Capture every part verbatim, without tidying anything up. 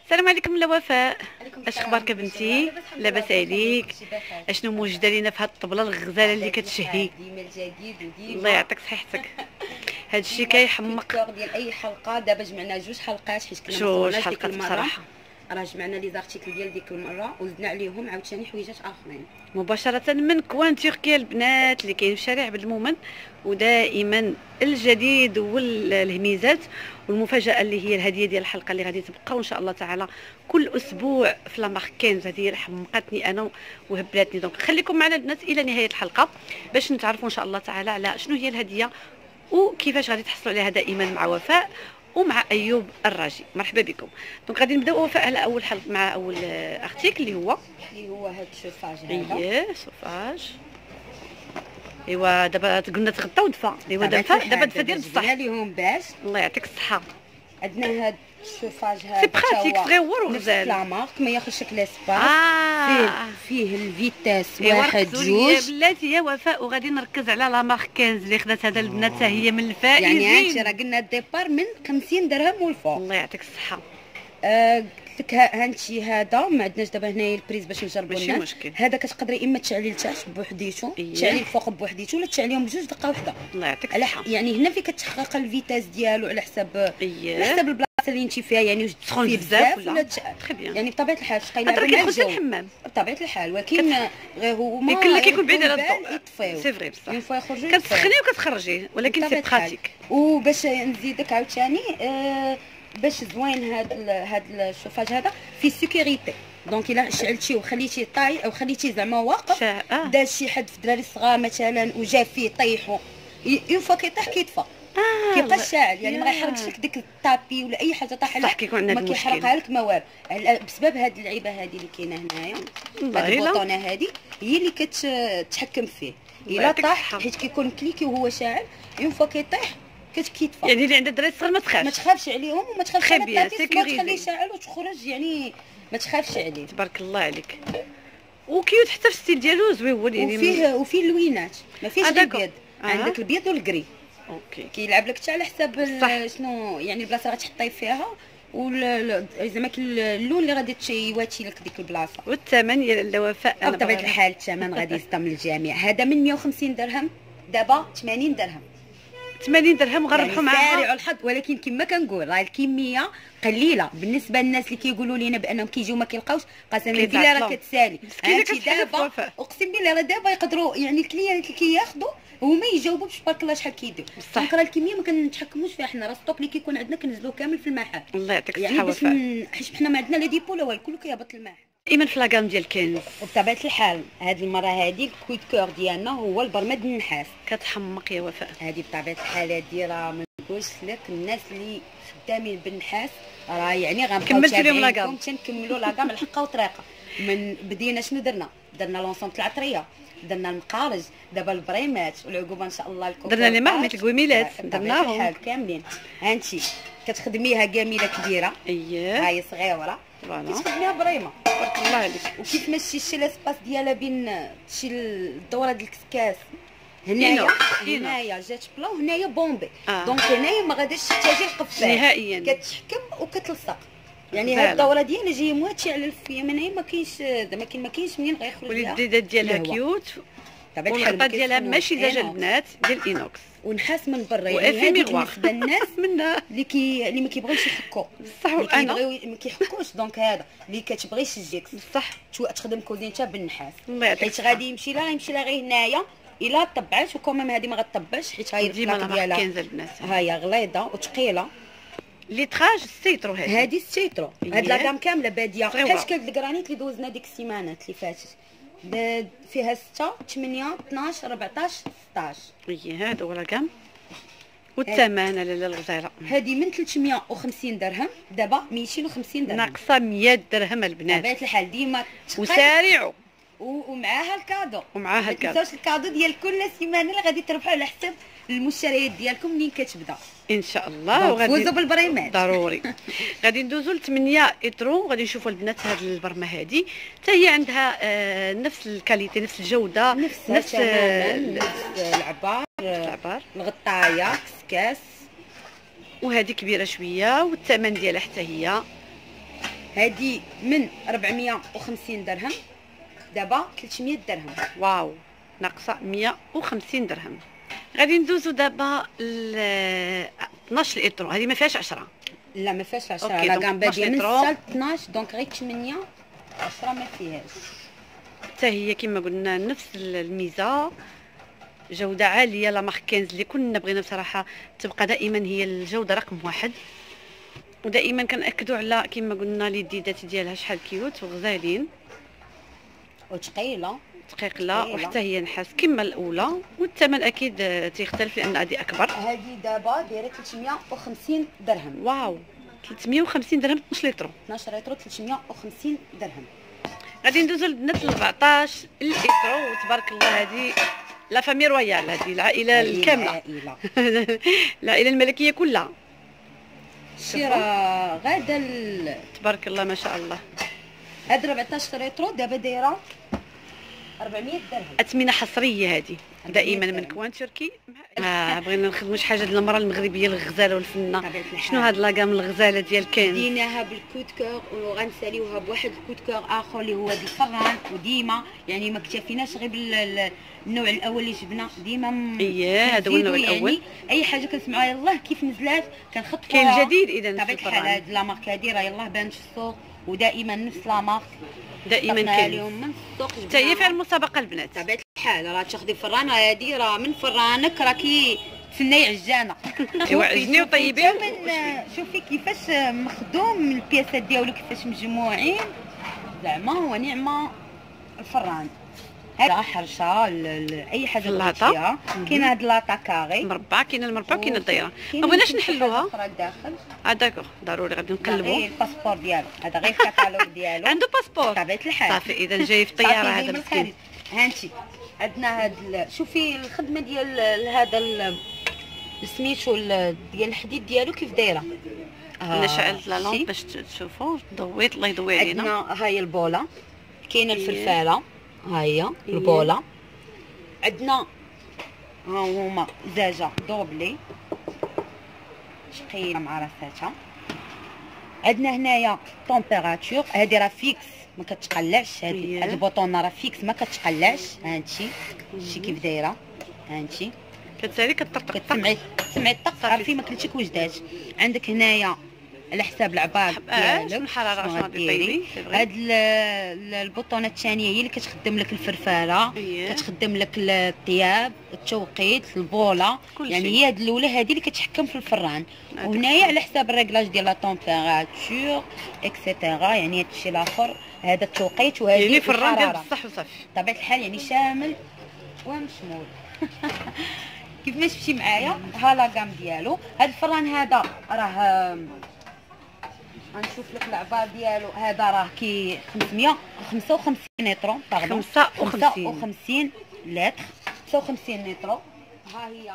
السلام عليكم لا وفاء. عليكم اش السلام. اخبارك بنتي؟ لاباس عليك؟ اشنو موجوده لينا في هاد الطبله الغزاله اللي كتشهي؟ ديما الجديد وديما الله يعطيك صحتك. هاد الشيء كيحمق. الكور ديال اي حلقه. دابا جمعنا جوج حلقات حيت كنا جوج مصورناش ديك حلقات المره. بصراحه. راه جمعنا لي زارتيكل ديال ديك المره وزدنا عليهم عاوتاني حويجات اخرين مباشره من كوان تركيا البنات اللي كاين في شارع بالمومن، ودائما الجديد والهميزات والمفاجاه اللي هي الهديه ديال الحلقه اللي غادي تبقى وان شاء الله تعالى كل اسبوع في لا مارك كنز. هذه اللي حمقتني انا وهبلاتني. دونك خليكم معنا البنات الى نهايه الحلقه باش نتعرفوا ان شاء الله تعالى على شنو هي الهديه وكيفاش غادي تحصلوا عليها دائما مع وفاء ومع ايوب الراجي. مرحبا بكم. دونك غادي نبداو وفاء على اول حلقه مع اول ارتيكل اللي هو اللي هو هاد الشوفاج هذا. اييه صوفاج. ايوا دابا قلنا تغطى ودفى. ايوا دابا دابا دفى ديال بصح. جبنا ليهم باش الله يعطيك الصحه. عندنا هاد الشوفاج هذا سي براتيك صغيور وغزال. لا مارك ما ياخذش شكل اسباس. آه. فيه فيه الفيتاس إيوا واحد ركزوا ليا جوج. بلاتي يا وفاء وغادي نركز على لا مارك كنز اللي خدات هذا البنات حتى هي من الفائزين. يعني هانتي راه قلنا الديبار من خمسين درهم والفوق. الله يعطيك الصحه. آه قلت لك هانتي هذا ما عندناش دابا هنايا البريز باش نجربوا ماشي الناس. مشكل. هذا كتقدري اما تشعلي لتحت بوحديتو، إيه. تشعلي الفوق بوحديتو، ولا تشعليهم بجوج دقه واحده. الله يعطيك على الصحه. يعني هنا فين كتحقق الفيتاس ديالو على حساب إيه. على حساب البلاصه اللي انت فيها. يعني واش تسخن فيه بزاف ولا ولا تشعل. تري بيان. يعني بطبيعه الحال تقينا هضرك مع يخرج الجو الحمام بطبيعه الحال، ولكن غير هما يمكن لك يكون بعيد على الضوء الضوء. يطفيو. سي فري بصح اون فوا يخرجوا كتسخني وكتخرجيه ولكن سي بطبيعة الحال. براتيك. وباش نزيدك عاوتاني آه باش زوين هاد ال هاد الشوفاج هذا في سيكوريتي. دونك الا شعلتيه وخليتيه طاي او خليتيه زعما واقف، آه. دار شي حد في الدراري الصغار مثلا وجا فيه طيحوا، اون فوا كيطيح كيطفى. آه كيبقى شاعل، يعني ما يا. غيحركش لك ديك الطابي ولا اي حاجه طاح صح كيكون عندنا ما هاد المشكل. كيحرقها لك ما والو. على- بسبب هاد اللعيبه هذه اللي كاينه هنايا، والله هاد إلا. البوطونه هذه هي اللي كتحكم فيه. الله الا يعطيك طاح الصحة. حيت كيكون كليكي وهو شاعل، اون فوا كيطيح كتكيطفى. يعني اللي عندها دراري صغار ما ما تخافش. تخافش عليهم وما تخافش Très على bien, الطابي، ما sécurisé. تخليه يشعل وتخرج، يعني ما تخافش عليه. تبارك الله عليك. وكيوت حتى في الستيل ديالو زويون يعني. وفيه وفيه اللوينات، ما فيهش آه غير داكور. البيض. آه. عندك البيض والكري اوكي. كيلعب لك حتى على حساب ال- صح. شنو يعني البلاصه اللي غتحطيه فيها، ولا زعما اللون اللي غادي تيواتي لك ديك البلاصه. والثمن يا لاله وفاء؟ أو بطبيعه الحال الثمن غادي يصدم للجميع. هذا من مية وخمسين درهم دابا ثمانين درهم. ثمانين درهم غنربحوا يعني معاها. سارعوا الحظ، ولكن كما كنقول راه الكميه قليله بالنسبه للناس اللي كيقولوا لنا بانهم كيجيو ما كيلقاوش. قسما بالله راه كيتعطلوا. كتسالي. مسكينة هانتي كتحل دابا وفاء. اقسم بالله راه دابا يقدروا يعني الكليانت اللي كياخذوا هما يجاوبوا تبارك الله شحال كيديروا. بصح. دونك راه الكميه ما كنتحكموش فيها حنا، راه الستوك اللي كيكون عندنا كنزلوه كامل في المحل. الله يعطيك يعني الصحه باش وفاء. من- حيت حنا ما عندنا لا ديبو لا والو، كله كيهبط للمحل. دائما في لاكام ديال كنز وبطبيعه الحال هذه المره هذه الكويت كور ديالنا هو البرماد النحاس. كتحمق يا وفاء. هذه بطبيعه الحال هذه راه ما نقولش لك الناس اللي خدامين بالنحاس راه يعني غنبقاو كملتوا لهم لاكام. تابعينكم تنكملوا لاكام الحقه وطريقه. من بدينا شنو درنا؟ درنا لونسوم تاع العطريه، درنا المقارج، دابا البريمات والعقوبه ان شاء الله الكوكو. درنا لي مهمة القويميلات درناهم. الحال كاملين. هانتي كتخدميها كامله كبيره، اييه هاي صغيره فوالا كتخدميها بريمه. تبارك الله عليك. وكيف ما شتي لاسباس ديالها بين شي الدوره ديال الكسكاس إينو، هنايا إينو. هنايا جات بلا وهنايا بومبي. آه. دونك هنايا ما غاديش تحتاجي القفال نهائيا. كتحكم وكتلصق. يعني فعلا. هاد الدوره ديالها جايه مواتيه على الفيه، من هنا ما كاينش زعما كاين ما كاينش منين غيخرج لها واليديدات ديالها الهواء. كيوت طبيعة الحال والغطاء ما ديالها كيصونوش ماشي ديال إينوكس. البنات ديال اينوكس ونحاس من برا. وإفي يعني هذيك ميغوار. بالنسبه للناس منا اللي كي اللي ما كيبغيوش يحكوا، بصح اللي وأنا. كيبغيو ما كيحكوش. دونك هذا اللي كتبغي يشجيك بصح تو- تخدم كوزينتها بالنحاس، الله يعطيك حيت الصحة. غادي يمشي لها يمشي لها غير هنايا الا طبعات. وكومام هذه ما غطبعش حيت هاي ديما الفلاك لا ديالها كنز البنات. هاي غليظه وثقيله. لي تراج السيترو هذه هذه السيترو، إيه. هاد لاكام كامله باديه صغيرة. بحال شكل الكرانيت اللي دوزنا ديك السيمانات اللي فاتت. ب- فيها ستة ثمانية اثناش أربعطاش ستطاش. اييه هذا هو لاكام. والثمن لاله الغزاله هذه من ثلاثمية وخمسين درهم دابا ميتين وخمسين درهم. ناقصه مية درهم البنات. بطبيعه الحال ديما تقل. وسارعوا و- ومعاها الكادو، ومعاها ما الكادو. تنساوش الكادو ديال كل سيمانه اللي غادي تربحوا على حساب المشتريات ديالكم منين كتبدا. ان شاء الله. دونك وغادي فوزوا بالبريمات ضروري. غادي ندوزو ل ثمانية ايترو. غادي نشوفوا البنات هاد البرمه هذه حتى هي عندها آه نفس الكاليتي نفس الجوده نفسها نفس آه، تماما، نفس العبار العبار. الغطايه كسكاس. وهذه كبيره شويه والثمن ديالها حتى هي هذه من أربعمية وخمسين درهم دابا ثلاثمية درهم. واو، ناقصه مية وخمسين درهم. غادي ندوزو دابا ل اثناش لتر، هذه ما فيهاش عشرة. لا ما فيهاش عشرة، أوكي، لا دونك كاع باديه من اثناش ستة اثناش، دونك غير ثمانية عشرة ما فيهاش. حتى هي كما قلنا نفس الميزه، جوده عاليه. لا مارك خمسة اللي كنا بغينا بصراحه تبقى دائما هي الجوده رقم واحد، ودائما كنأكدوا على كما قلنا لي الديدات ديالها شحال كيوت وغزالين وثقيله دقيقه، وحتى هي نحاس كما الاولى، والثمن اكيد تيختلف لان هذه اكبر. هذه دابا دايره ثلاثمية وخمسين درهم. واو، ثلاثمية وخمسين درهم اثناش لتر. اثناش لتر ثلاثمية وخمسين درهم. غادي ندوزو لبنات ل أربعطاش لتر، وتبارك الله هذه لا فامي رويال، هذه العائله الكامله، العائله الملكيه كلها. شي راه غادا تبارك الله ما شاء الله. هاد أربعطاش لتر دابا دايره أربعمية درهم. اثمنه حصريه هذه دائما من كوان تركي. اه بغينا نخدموا شي حاجه ديال المراه المغربيه الغزاله والفنه. شنو هاد لاكام الغزاله ديال كان ديناها بالكود كور وغنساليوها بواحد الكود كور اخر اللي هو ديال الفران، وديما يعني ما اكتفيناش غير بالنوع الاول اللي جبنا، ديما اييه هذا هو النوع الاول. يعني اي حاجه كنسمعوها يلاه كيف نزلات كنخطفوها. كاين الجديد اذا بطبيعه الحال هاد لا مارك هادي راه يلاه بانت في السوق، ودائما نفس لا مارك دائما كاين من السوق. حتى هي فيها المسابقه البنات. بطبيعه الحال راه تاخدي فرانه هادي راه من فرانك راكي تسناي عجانه. ايوا عجني وطيبين. شوفي كيفاش مخدوم البياسات ديالو، كيفاش مجموعين، زعما هو نعمه الفران. هذا حرشه اي حاجه بغيتيها. كاين هاد لاطا كاري مربع، كاين المربع وكاين الدايره. ما بغيناش نحلوها. اه داكوغ، ضروري غادي نقلبوا. غير الباسبور ديالو، هذا غير الكاتالوج ديالو. عنده باسبور بطبيعه الحال. صافي اذا جاي في الطياره هذا مسكين. هانتي عندنا هاد شوفي الخدمه ديال هذا سميتو ديال الحديد ديالو كيف دايره. انا شعلت لا لامب باش تشوفوا، ضويت الله يضوي علينا. عندنا هاي البوله، كاينه الفلفاله، ها هي البوله. عندنا ها هما دجاجه دوبلي شقيله مع راساتها. عندنا هنايا طومبيراتور، هذه راه فيكس ما كتقلعش، هذه هاد البوطونه راه فيكس ما كتقلعش. هانتي شتي كيف دايره، هانتي كتسالي كطرطق، كتسمعي تسمعي الطق، عرفتي ما كلتي كوجدات. عندك هنايا على حساب العباد ديالك شنو الحراره شنو غادي طيبي. هاد البوطونه الثانيه هي اللي كتخدم لك الفرفاره، كتخدم لك الطياب، التوقيت، البوله، يعني هي هاد الاولى هذه اللي كتحكم في الفران. وهنايا على حساب الريغلاج ديال لا طومبيراتور اكسيتيرا، يعني هادشي الاخر هذا التوقيت وهذه يعني فران ديال بصح وصافي بطبيعه الحال، يعني شامل ومشمول. كيف ما شفتي معايا ها لاكام ديالو. هاد الفران هذا راه غنشوف لك العبار ديالو، هذا راه كي خمسمية وخمسة وخمسين لتر، باغون خمسة وخمسين لتر، خمسة وخمسين لتر. ها هي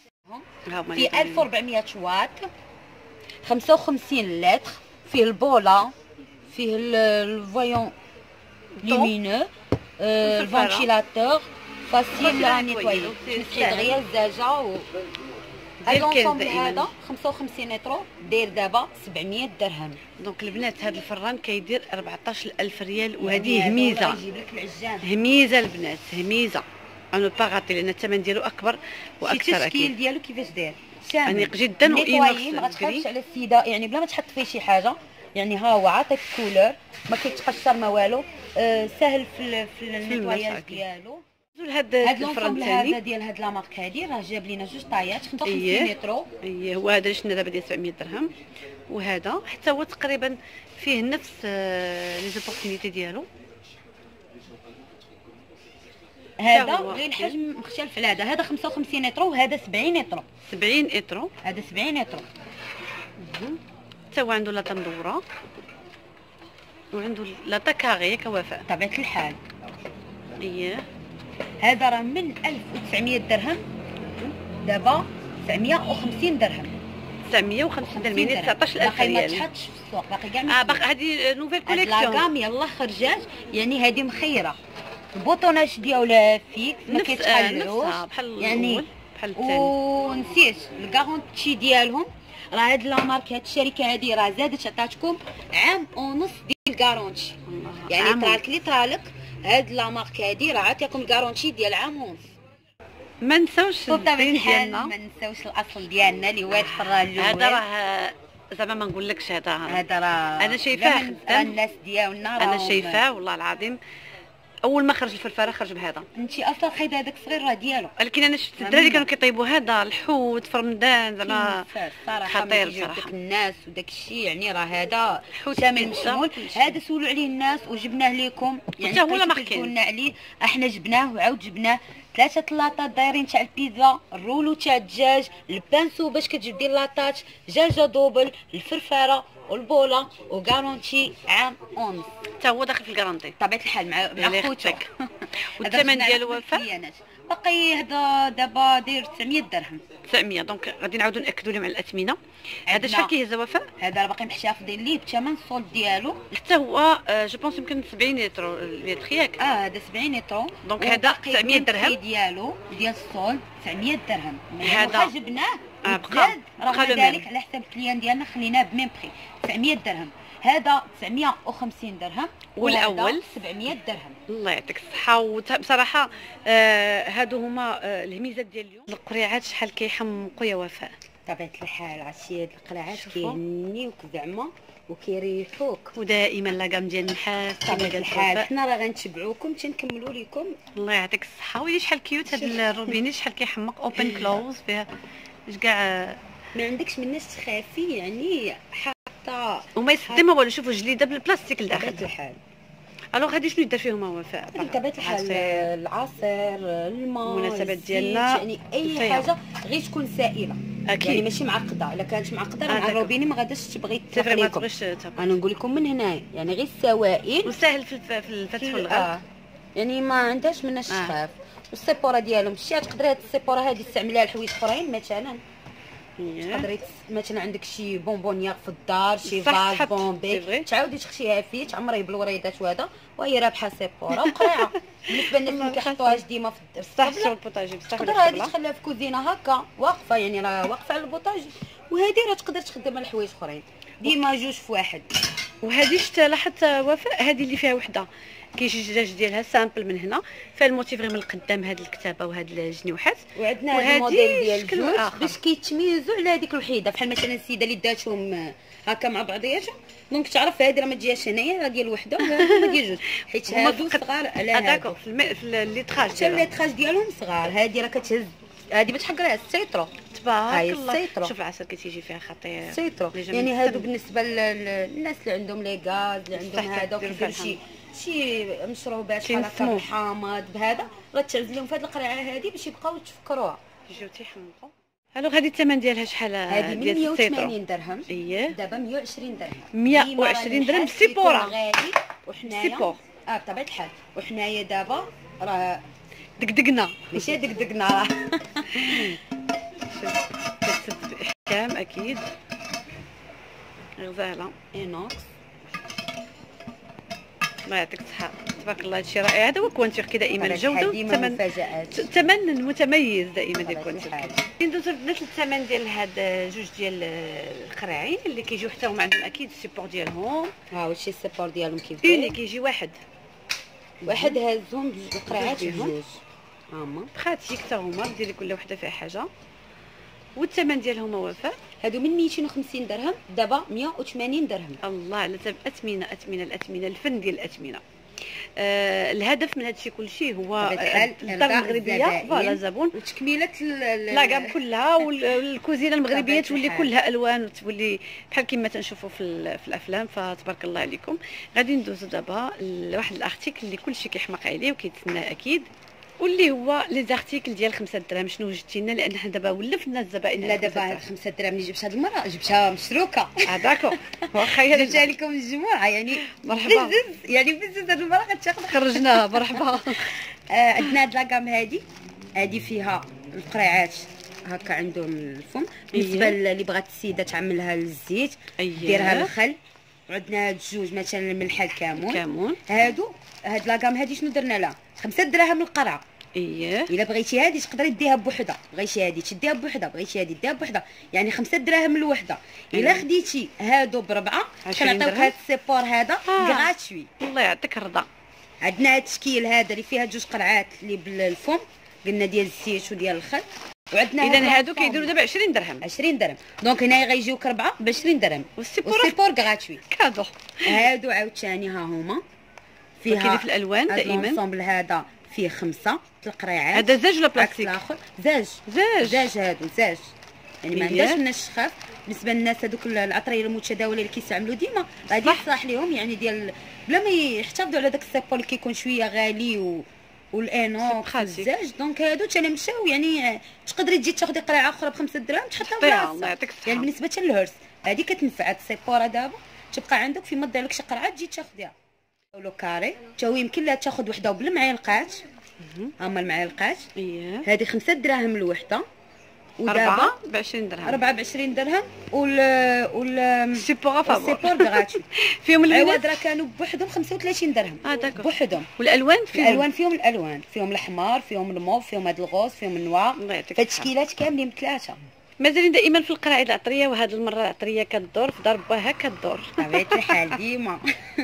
في ألف وأربعمية واط، خمسة وخمسين لتر. فيه البوله، فيه الفويون لومينو، الفونتيلاتور فاسيل ا نيتوايو، دغيا الزجاجه و هذا لونسومبل هذا خمسة وخمسين لتر داير دابا سبعمية درهم. دونك البنات هذا الفران كيدير أربعطاش ألف ريال، وهذه هميزه يجيب لك العجان، هميزه البنات، هميزه انا باغاتي لان الثمن ديالو اكبر واكثر. اكيد التشكيل ديالو كيفاش داير شامل انيق جدا واينوكس، ما غتخافش على السيده يعني بلا ما تحط فيه شي حاجه، يعني ها هو عطاك كولور ما كيتقشر ما والو. آه سهل في في النيطواياج ديالو. هاد الفران الثاني هذا ديال هاد لا مارك هادي راه جاب لينا جوج طايات خمسة وخمسين لتر. اييه هو هذا اللي شفنا دابا ديال سبعمية درهم، وهذا حتى هو تقريبا فيه نفس لي زوبورتونيتي ديالو. هذا غير الحجم مختلف على هذا، هذا خمسة وخمسين لتر وهذا سبعين لتر. سبعين لتر، هذا سبعين لتر. حتى هو عنده لاطا مدوره وعنده لاطا كاغي كوفاء طبيعه الحال. اييه هذا راه من ألف وتسعمية درهم دابا تسعمية وخمسين درهم. تسعمية وخمسين درهم يعني تسعطاش ألف ريال. باقي ما تحطش في السوق، باقي كاع اه باقي هذه نوفيل كوليكسيون. لاكام يلاه خرجات، يعني هذه مخيره. البوطوناج ديالها فيك ما كيتقلعوش بحال يعني بحال الثاني. ونسيت الكارونتي ديالهم راه هاد لا مارك هاد الشركه هادي راه زادت عطاتكم عام ونص ديال الكارونتي، يعني طرالك لي طرالك هاد لا مارك هادي راه عطاكم الكارونتي ديال عام ونص. ما نساوش الدين ديالنا، ما نساوش الاصل ديالنا اللي هو الفران الاول. هذا راه زعما ما نقولكش هذا هذا راه انا شايفاه خدام الناس ديالنا، راه انا شايفاه والله العظيم اول ما خرج الفلفله خرج بهذا. انت اصلا خايده هذاك الصغير راه ديالو، ولكن انا شفت الدراري كانوا كيطيبوا هذا الحوت في رمضان زعما خطير بصراحه. الناس وداك الشيء يعني راه هذا شامل مشمول. هذا سولوا عليه الناس وجبناه لكم، يعني هو لا ما حكينا عليه، احنا جبناه وعاود جبناه ثلاثه لاطات دايرين تاع البيتزا، الرولو تاع الدجاج، البانسو باش كتجبدي لاطات، دجاجه دوبل، الفرفاره والبوله وكارونتي عام ونص. حتى هو داخل في الكارونتي بطبيعه الحال مع مع خوتك. والثمن ديالو وفاء باقي هذا دابا داير تسعمية درهم. تسعمية دونك غادي نعاودو ناكدوا لهم على الاثمنه. هذا شحال كيهز وفاء؟ هذا راه باقي محتفظين ليه بثمن الصول ديالو، حتى هو جو بونس يمكن سبعين لتر لتر ياك. اه هذا سبعين لتر دونك هذا تسعمية درهم ديالو ديال الصول تسعمية درهم. هذا جبناه آه بقى رغم ذلك على حساب الكليان ديالنا خليناه بميم بري تسعمية درهم. هذا تسعمية وخمسين درهم والاول سبعمية درهم. الله يعطيك الصحه. وبصراحه آه هادو هما آه الهميزات ديال اليوم. القريعات شحال كيحمقوا يا وفاء. بطبيعه الحال عرفتي هاد القريعات كيهنيوك زعما وكيريحوك، ودائما لاكام ديال النحاس بطبيعه الحال حنا راه غنتبعوكم تنكملوا لكم. الله يعطيك الصحه. ويلي شحال كيوت هاد الروبيني شحال كيحمق اوبن كلوز فيها كاع ما عندكش مناش تخافي يعني حتى وما يصدم والو. شوفوا جليده بالبلاستيك لداخل. بطبيعه الحال الوغ هادي شنو يدير فيهم وفاء؟ بطبيعه الحال العصير الماء المناسبات ديالنا يعني اي حاجه غير تكون سائله اكيد يعني ماشي معقده. الا كانت معقده مع الروبيني ما غاداش تبغي تفرق ما لكم. تبغيش انا نقول لكم من هنايا يعني غير السوائل وسهل في في الفتح والغلق. آه. يعني ما عندهاش مناش تخاف. آه. والسيبوره ديالهم شتي تقدري هاد السيبوره هادي تستعمليها لحوايج اخرين مثلا. تقدري مثلا عندك شي بونبونيير في الدار شي فاز بومبي تعاودي تخشيها فيه تعمريه بالوريدات وهذا وهي رابحه سيبوره وقريعه. بالنسبه للناس اللي كيحطوهاش ديما في السطح شغل البوطاجي بصح تقدر هذه تخليها في كوزينه هكا واقفه يعني راه واقفه على البوطاجي. وهذه راه تقدر تخدمها لحوايج اخرين ديما جوج في واحد. وهذه شتا لاحظت وفاء هذه اللي فيها وحده كيجي الدجاج ديالها سامبل من هنا فيها الموتيف غير من القدام هذه الكتابه وهذه الجنيوحات. وعندنا هذا الموديل ديال جوج باش كيتميزوا على هذيك الوحيده. بحال مثلا السيده اللي داتهم هكا مع بعضياتهم دونك تعرف هذه راه ما تجيهاش هنايا راه ديال وحده وهذه ديال جوج حيت هادو صغار على هذا في الم... في الليطراج ديالهم. الليطراج ديالهم صغار. هذه راه كتهز هذه بتحقريها السيترو تبارك الله. شوف العسل كتيجي فيها خطير سيترو يعني هادو بالنسبه للناس اللي عندهم لي غاز اللي عندهم هذا وكيديروا شي شي مشروبات بحال هكا بالحامض بهذا راه تعزلهم في هذه القرعه هذه باش يبقاو يتفكروها يجيو تيحمقوا. الوغ هذه الثمن ديالها شحال؟ هذه مية وثمانين درهم. اييه دابا مية وعشرين درهم. مية وعشرين درهم سيبوره غالي. وحنايا سيبور اه بطبيعه الحال وحنايا دابا راه دقدقنا ماشي دقدقنا راه كتسد باحكام اكيد غزاله اينوكس. الله يعطيك الصحه تبارك الله. هادشي رائع. هذا هو كوان تركي دائما الجوده والثمن الثمن متميز دائما ديال كوان تركي. ندوزو البنات للثمن ديال هاد جوج ديال القرعين اللي كيجيو حتى هما عندهم اكيد السيبور ديالهم. ها واش السيبور ديالهم كيف اللي كيجي واحد واحد هازهم بجوج القرعات بجوج هما بخاتيك حتى هما ديري كل وحده فيها حاجه. والثمن ديالهم وفاء هادو من ميتين وخمسين درهم دابا مية وثمانين درهم. الله على اثمنه اثمنه الاثمنه الفن ديال الاثمنه. آه الهدف من هذا الشيء كل شيء هو الدار المغربيه فوالا زبون وتكميله لاكام كلها والكوزينه المغربيه تولي كلها الوان وتولي بحال كما تنشوفوا في, في الافلام. فتبارك الله عليكم. غادي ندوزو دابا لواحد الارتيكل اللي كلشي كيحماق عليه وكيتسناه اكيد واللي هو لي زارتيكل ديال خمسة دراهم. شنو وجدتي لنا لان حنا دابا ولفنا الزبائن. لا دابا خمسة دراهم اللي جبت هذه المره جبتها مشروكه. اه داكو واخا هي جبتها لكم الجمعه يعني مرحبا بزز يعني بزز هذه المره غتاخذ خرجناها مرحبا. آه عندنا هاد لاكام هذه هذه فيها القريعات هكا عندهم الفم. بالنسبه اللي بغات السيده تعملها للزيت ديرها الخل. وعندنا هاد الجوج مثلا الملحه الكمون كمون. هادو هاد لاكام هادي شنو درنا لها خمسة دراهم القرعه اييه. الا بغيتي هذه تقدري ديها بوحده، بغيتي هذه تديها بوحده، بغيتي هذه ديها بوحده، يعني خمسة دراهم الوحده. الا أيوة. خديتي هادو بربعه كنعطيوك هاد السيبور هذا آه. غراتوي. الله يعطيك الرضا. عندنا هاد التشكيل هذا اللي فيها جوج قرعات اللي بالفم قلنا ديال الزيت وديال الخل. وعندنا اذا هادو كيديروا دابا عشرين درهم. عشرين درهم. دونك هنايا غيجيوك ربعه ب عشرين درهم والسيبور والسيبور غراتوي كادو. هادو عاوتاني ها هما فيها كاين في الالوان دائما. الانسومبل هذا فيه خمسه القريعات. هذا زاج ولا بلاستيك؟ الاخر زاج زاج زاج هادو زاج، يعني ما عندناش من الشخاف. بالنسبه للناس هذوك العطريه المتداوله اللي كيستعملوا ديما غادي يصلح لهم، يعني ديال بلا ما يحتفظوا على داك السيبور اللي كيكون شويه غالي و والانوكس الزاج. دونك هادو حتى مشاو، يعني تقدري تجي تاخدي قرعه اخرى ب خمسة دراهم تحطها بلاصه. الله يعطيك الصحه. يعني بالنسبه للهرس هذه كتنفع. هاد السيبوره دابا تبقى عندك في مضى لك شي قرعه تجي تاخديها لو كاري. تا هو يمكن لها تاخذ وحده وبالمعالقات. هما المعالقات. اييه. هذه خمسة دراهم الوحده. أربعة ب عشرين درهم. أربعة ب عشرين درهم. وال وال السيبور فابور. السيبور غراتوي. فيهم البنات عوض راه كانوا بوحدهم خمسة وثلاثين درهم. اه داكور. بوحدهم. والالوان فيهم الالوان فيهم الالوان فيهم الاحمر فيهم الموف فيهم هاد الغوص فيهم النوار. الله يعطيك فالتشكيلات كاملين بثلاثه. مازالين دائما في القراعد العطريه، وهذه المره العطريه كدور في ضربها كدور طبيعه الحال ديما.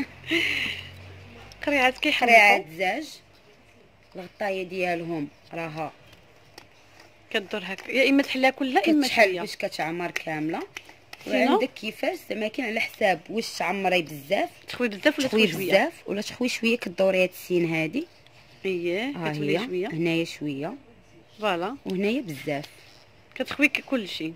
قريعات كيحمقوا. قريعات زاج الغطايه ديالهم راها كدور هكا، يا اما تحلها كلها اما كتحل شويه باش كتعمر كامله. وعندك كيفاش زعما كاين على حساب واش تعمري بزاف تخوي بزاف ولا تخوي تخوي شويه بزاف ولا تخوي شويه. كدوري هاد السين هادي. اييه كتولي شويه هنايا شويه فوالا وهنايا بزاف. كتخوي كلشي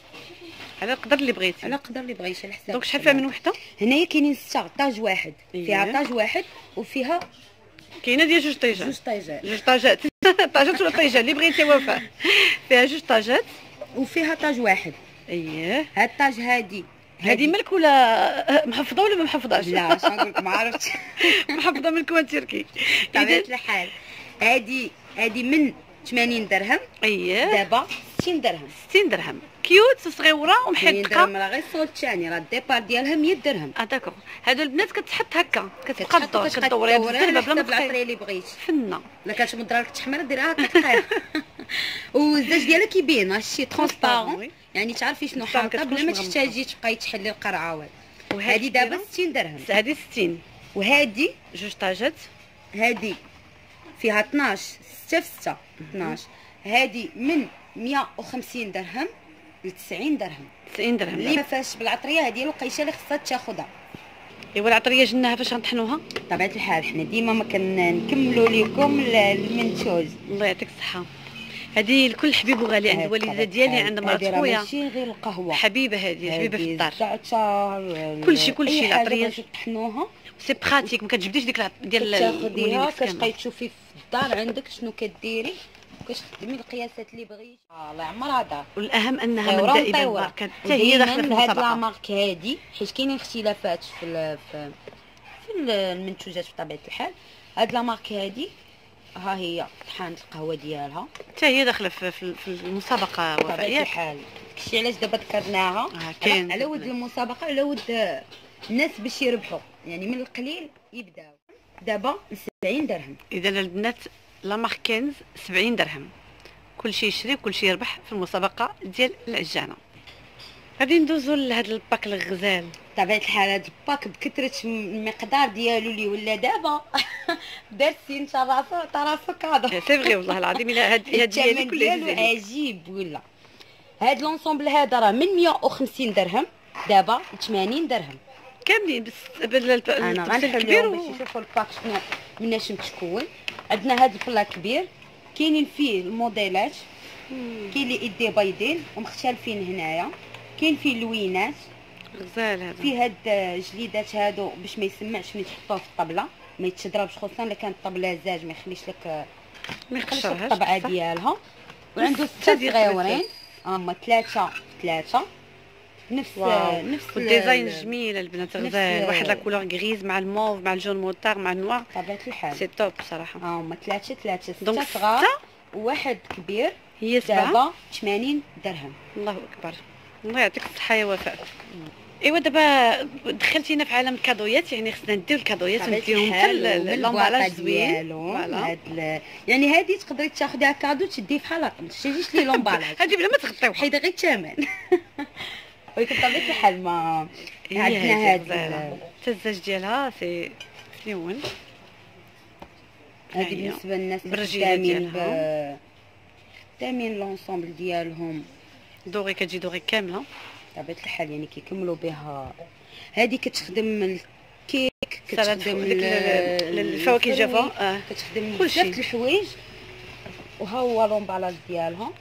على القدر اللي بغيتي. على القدر اللي بغيتي على حساب. دونك شحال فيها من وحده؟ هنايا كاينين ستة طاج واحد. إيه. فيها طاج واحد وفيها كاينه ديال جوج طيجات. جوج طيجات. جوج طاجات. طاجات ولا طيجه اللي بغيتي وفاء. فيها جوج طاجات وفيها طاج واحد. اييه. هاد الطاج هادي هادي ملك ولا محفظه ولا ما محفظاش؟ لا اش نقول لك ما عرفتش. محفظه من كوان تركي. طبيعه الحال هادي هادي من ثمانين درهم. اييه. دابا ستين درهم. ستين درهم كيوت صغيره ومحدقه. درهم راه غير الصوت الثاني، راه الديبار ديالها مية درهم. اه داكوغ. هادو البنات كتحط هكا كتبقى تدور كتدوريها كدوريها بزاف بلا ما العطريه اللي بغيتي. فنه. الا كانت مضره لك تحمر ديرها هكا دقيقه. والزاج ديالها كيبين هادشي ترونسبارون، يعني تعرفي شنو حاطه بلا ما تحتاجي تبقاي تحلي القرعه. وهذه دابا ستين درهم. هذه ستين. وهذه جوج طاجات. هذه فيها اثناش ستة في ستة اثناش. هذه من مية وخمسين درهم ل تسعين درهم. تسعين درهم اللي ما فاش بالعطريه هذه الوقيشه اللي خصها تاخذها. ايوا العطريه جناها فاش غنطحنوها؟ بطبيعه الحال حنا ديما ما كنكملوا لكم المنتوج. الله يعطيك الصحه. هذه الكل حبيب وغالي عند الوالده ديالي عند مرات خويا. ماشي غير القهوه حبيبه هذه حبيبه في الدار. الزعتر كلشي كلشي العطريه طحنوها سي براتيك. ما كتجبديش ديك ديال تاخذيها كتبقاي تشوفي في الدار عندك شنو كديري وكتخدمي القياسات اللي بغيتي. الله يعمرها دار. والاهم انها من دائما الماركه حتى هي داخله في المسابقه. هاد لا مارك هادي حيت كاينين اختلافات في في في المنتوجات بطبيعه الحال. هاد لا مارك هادي ها هي طحانه القهوه ديالها حتى هي داخله في في المسابقه وفاء. بطبيعه الحال داكشي علاش دابا ذكرناها آه على ود المسابقه على ود الناس باش يربحوا، يعني من القليل يبداو. دابا سبعين درهم. اذا البنات لا مارك كنز سبعين درهم. كلشي يشري وكلشي يربح في المسابقه ديال العجانه. غادي ندوزو لهذا الباك الغزال. بطبيعه الحال هذا الباك بكثره المقدار ديالو اللي ولا دابا دارتي انت راسو طراسو كادو. سي فغي والله العظيم. الا هاد هاد ديالي كله عجيب. ولا هاد لونسومبل هذا راه من مية وخمسين درهم دابا ثمانين درهم كاملين. بس بال انا غنحلو باش يشوفوا الباك شنو مناش متكون. عندنا هاد البلا كبير كاينين فيه الموديلات. كاين اللي ايدي بيضين ومختلفين هنايا. كاين فيه اللوينات غزال. هذا فيه هاد الجليدات هادو باش ما يسمعش ملي تحطوه في الطبله ما يتشضربش، خصوصا الا كانت الطبله زاج ما يخليش لك ما يخشرهاش الطبعه ديالها. وعنده ستة صغيورين هما ثلاثه ثلاثه نفس واو. نفس الديزاين جميل البنات غزال. واحد لا كولور غريز مع الموف مع الجون موتار مع النوار. طبيعه الحال سي توب صراحه. هما ثلاثه ثلاثه سته صغار وواحد كبير. هي دابا ثمانين درهم. الله اكبر. الله يعطيك الصحه يا وفاء. ايوا دابا دخلتينا في عالم الكادويات، يعني خصنا نديو الكادويات ونديهم حتى لومبالاج زوين. فوالا يعني هذه تقدري تاخذيها كادو تديه في حلقه، ما تشتيش لي لومبالاج هذه بلا ما تغطيوها حيت غير الثمن. ولكن بطبيعه الحال ما عندنا هذه التزاج ديالها سي زوين. هذه بالنسبه للناس اللي خدامين خدامين لونسومبل ديالهم دوغي، كتجي دوغي كامله بطبيعه الحال، يعني كيكملوا بها. هذه كتخدم الكيك، كتخدم الفواكه جافا، اه كتخدم بزاف الحوايج. وها هو لومبالاج ديالها،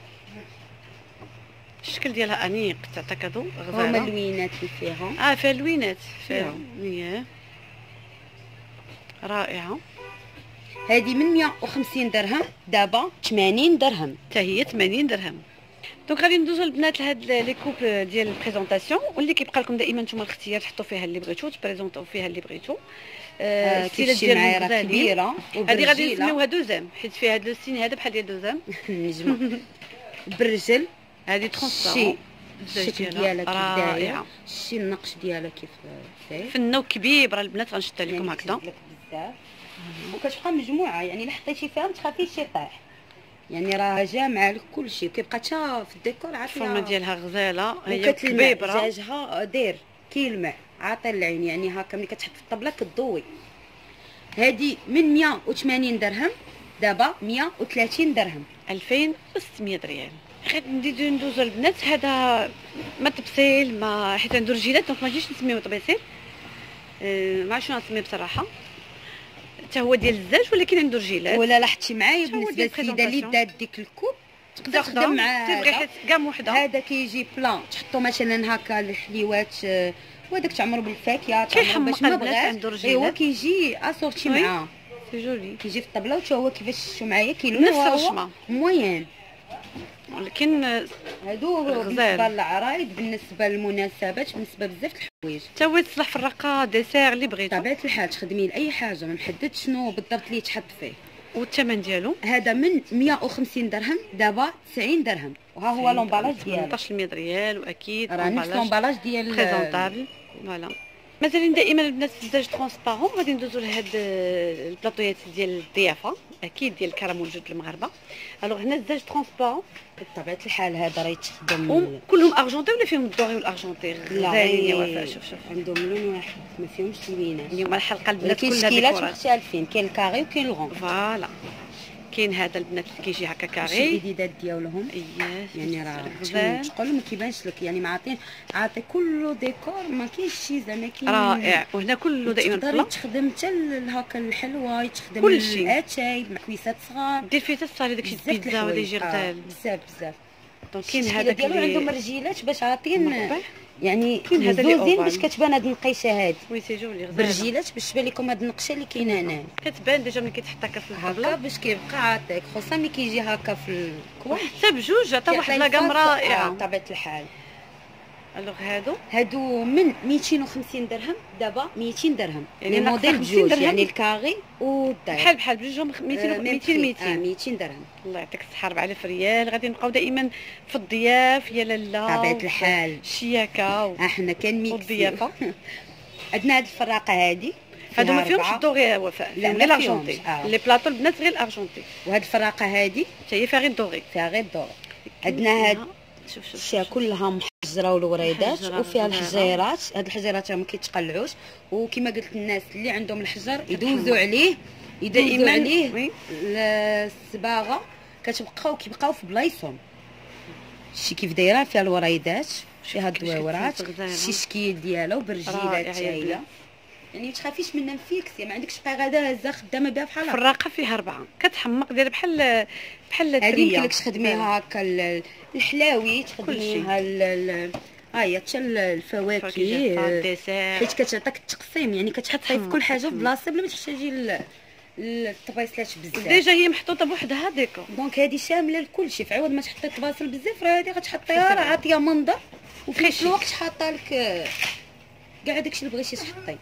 الشكل ديالها انيق، تعطي كادو غزاله. هما اللوينات اللي فيها، اه فيها اللوينات فيها ياه رائعه. هذه من مية وخمسين درهم دابا ثمانين درهم، حتى هي ثمانين درهم. دونك غادي ندوزو البنات لهاد لي كوب ديال البريزونطاسيون، واللي كيبقى لكم دائما نتوما الاختيار تحطوا فيها اللي بغيتو، تبريزونطو فيها اللي بغيتو. آه السيله ديال راه كبيره، هذه غادي نسميوها دوزام حيت فيها هاد السين هذا بحال ديال دوزام. نجمه بالرجل. هذه ترونسبارون، الشكل ديالها كي داير، شتي النقش ديالها كيف فيه فنه كبير. راه البنات غنشد عليكم يعني هكذا بزاف، وكتبقى مجموعه، يعني الا حطيتي فيها ما تخافيش يطيح، يعني راه جامعه لك كلشي، وكيبقى حتى في الديكور عافيه. الفورمه ديالها غزاله، هي كبيبره، دجاجها داير كيلمع عاطي العين، يعني هكا ملي كتحط في الطبله كتضوي. هذه من مية وثمانين درهم دابا مية وثلاثين درهم، ألفين وستمية ريال. غادي ندوزو البنات، هذا ما تبصيل ما حيت عنده رجيلات، دونك ما نجيش نسميوه طبيصيل، أه ما عرفتش شنو نسميه بصراحه. حتى هو ديال الزاج ولكن عنده رجيلات. ولا لاحظتي معايا بالنسبه للسيده اللي دات ديك الكوب تقدر تخدم معاه تبغي حيت كاع وحده. هذا كيجي بلان تحطوا مثلا هكا الحليوات وهذاك تعمر بالفاكهه تعمر باش ما بغاش. ايوا كيجي اسورتي معاه، سي جولي، كيجي في الطبله وتا هو كيفاش شفتوا معايا كيلو نفس الرشمه موين. ولكن هادو بالنسبه للعرايد، بالنسبه للمناسبات، بالنسبه بزاف الحوايج. حتى هو يتصلح في الرقه ديسير اللي بغيتو طبيعه الحال تخدمي لاي حاجه، ما محدد شنو بالضبط اللي يتحط فيه. والثمن ديالو هذا من مية وخمسين درهم دابا تسعين درهم، وها هو لومبالاج ديالو ثمنطاش ريال، واكيد راه نفس لومبالاج ديال بريزونطابل. فوالا مثلا دائما البنات الزاج ترونسبارون. غادي ندوزو لهاد البلاطويات ديال الضيافه، اكيد ديال الكرم والجود المغاربه. الوغ هنا الزاج ترونسبارون بطبيعه الحال، هذا راه يتخدم كلهم ارجونتي ولا فيهم الدوري والارجونتي؟ غزالين يا وفاء. شوف شوف عندهم لون واحد ما فيهمش لوينات. اليوم الحلقه البنات كلها كاين شكيلات مختلفين، كاين الكاري وكاين الغون. فوالا كاين هذا البنات اللي كيجي هكا كاري، الجديدات ديالهم يعني راه تقول ما كيبانش لك، يعني معطين عاطي كله ديكور، ما كاينش شي زعما كاين رائع. وهنا كله دائما تقدر تخدم حتى هكا الحلوى، يتخدم كلشي الاتاي المكويسات صغار، دير فيه حتى الصالي داكشي البيتزا ولا يجي غزال بزاف بزاف. دونك كاين هذاك ديالو عندهم رجيلات باش عاطين، يعني كاين هذا زوزين باش كتبان هاد النقيشه هادي. وي سي جولي غزال برجيلات باش تبان لكم هاد النقشه اللي كاينه هنا، كتبان ديجا ملي كيتحط هكا في الطابله هكا باش كيبقى عاطيك، خصوصا ملي كيجي هكا في الكوان حتى بجوج عطا واحد لاكام رائعه بطبيعه الحال. الوغ هادو هادو من ميتين وخمسين درهم دابا ميتين درهم، يعني موديل بجوج، يعني الكاغي والداير بحال بحال بجوجهم ميتين ميتين ميتين ميتين درهم. الله يعطيك الصحه. أربعة آلاف ريال. غادي نبقاو دائما في الضياف يا لاله بطبيعه الحال، الشياكه و... احنا كان ميكس والضيافه. عندنا هاد الفراقه هادي، هادو ما فيهمش الدوغي وفاء، فيهم غير الارجونتي. آه. لي بلاطو البنات غير الارجونتي. وهاد الفراقه هادي حتى هي فيها غير الدوغي، فيها غير الدوغي. عندنا هاد شوف شوف فيها كلها محجره والوريدات، وفيها الحجيرات. هاد الحجيرات ما كيتقلعوش، وكما قلت الناس اللي عندهم الحجر يدوزوا عليه يدوزوا عليه الصباغه، كتبقاو كيبقاو في بلايصهم. شتي كيف دايره، فيها الوريدات، فيها الدواورات، شي شكيل ديالها وبرجيلات هايله، يعني ما تخافيش منها مفيكسيه، ما عندكش بقى غادا هزه خدامه بها بحال هكا. الفراقه فيها اربعه كتحمق دايره بحال بحال التريه. هذه يمكن لك تخدميها هكا الحلاوي، تخدميها ها هي حتى الفواكه حيت كتعطيك التقسيم، يعني كتحطي في كل حاجه في بلاصه بلا ما تحتاجي الطبيصلات بزاف. ديجا هي محطوطه بوحدها ديكو، دونك هذه شامله لكلشي. في عوض ما تحطي الطباصل بزاف، راه هذه غتحطيها راه عاطيه منظر، وفي نفس الوقت حاطه لك كاع داكشي اللي بغيتي تحطي.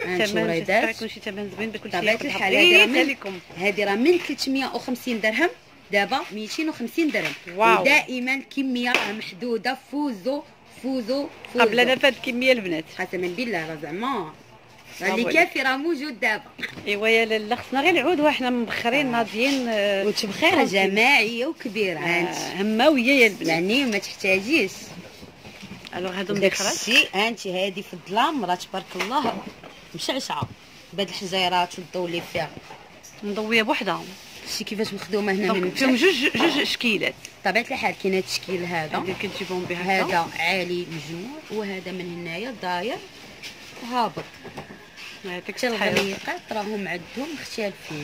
الثمن كلشي ثمن زوين بكلشي. بطبيعه الحال هذه هذه راه من ثلاثمية وخمسين درهم دابا ميتين وخمسين درهم. واو. ودائما كميه محدوده، فوزوا فوزوا قبلنا في هذه الكميه البنات قسما بالله راه زعما اللي كافي راه موجود دابا. ايوا يا لاله خصنا غير نعودوا حنا مبخرين آه. ناضيين آه. وتبخيره جماعيه وكبيره هانت آه. هماويه يا البنات يعني ما تحتاجيش. الوغ هادو داك مذكرات الشيء هانتي هذه في الظلام راه تبارك الله مشعشعه بهاد الحجيرات والضو اللي فيها مضويه بوحدها. شتي كيفاش مخدومه هنا من فيهم جوج جوج اشكيلات طبيعه الحال. كاين هذا التشكيل هذا اللي كنجيبهم به هذا عالي مجموع وهذا من هنايا داير وهابط. يعطيك حتى الصحه. الغليقات راهم عندهم مختلفين.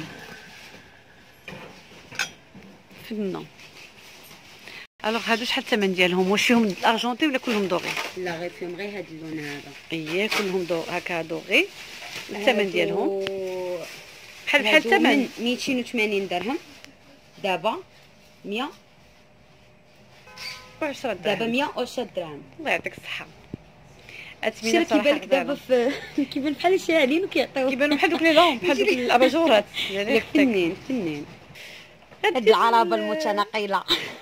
فنان. الوغ هادو شحال الثمن ديالهم؟ واش فيهم الارجونتي ولا كلهم دوغي؟ لا غير فيهم غير هذا اللون هذا. اييه كلهم دو هكا دوغي. الثمن ديالهم بحال بحال هادو الثمن من ميتين وثمانين درهم دابا مية وعشرة دابا دراهم. مية وعشرة درهم. الله يعطيك الصحه. شتي اثمنه كيبان صراحه لك دابا في كيبان بحال شاعلين وكيعطيو كيبانوا بحال دوك لي لون بحال دوك الاباجورات يعني فنين فنين. هاد العربه المتنقله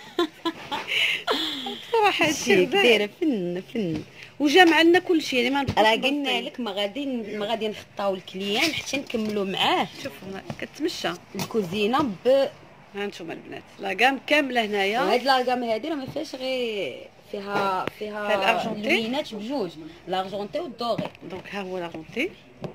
صراحه شي كبيره فن فن وجامع لنا كل شيء يعني ما نبقاوش راه قلنا لك ما غادي ما غادي نخطاو الكليان حتى نكملوا معاه. شوفوا كتمشى الكوزينه ب ها انتم البنات لاكام كامله هنايا. وهاد لاكام هادي راه ما فيهاش غير فيها فيها فيها الأرجنتي. اللوينات بجوج لارجونتي والدوغي. دونك ها هو لارجونتي.